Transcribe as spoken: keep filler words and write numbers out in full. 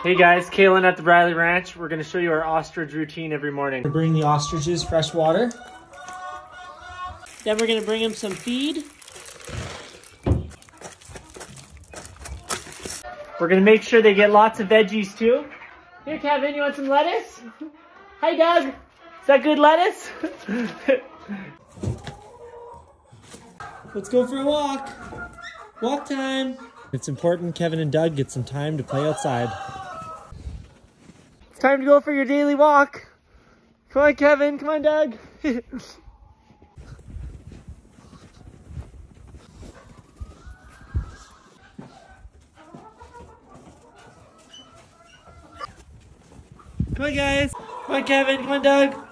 Hey guys, Kalan at the Rylee Ranch. We're going to show you our ostrich routine every morning. We're bringing the ostriches fresh water. Then we're going to bring them some feed. We're going to make sure they get lots of veggies too. Here, Kevin, you want some lettuce? Hi, Doug. Is that good lettuce? Let's go for a walk. Walk time. It's important Kevin and Doug get some time to play outside. It's time to go for your daily walk. Come on, Kevin. Come on, Doug. Come on, guys. Come on, Kevin. Come on, Doug.